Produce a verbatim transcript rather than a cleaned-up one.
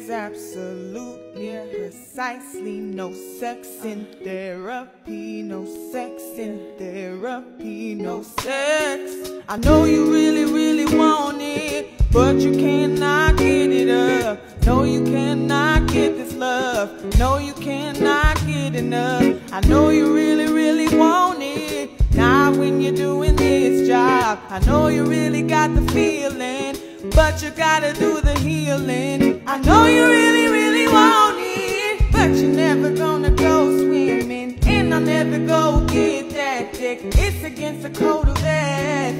is absolutely, precisely no sex in therapy, no sex in therapy, no sex. I know you really, really want it, but you cannot get it up. No, you cannot get this love. No, you cannot get enough. I know you really, really want it. Not when you're doing this job. I know you really got the feeling, but you gotta do the healing. I know you really, really want it, but you're never gonna go swimming, and I'll never go get that dick. It's against the code of ethics.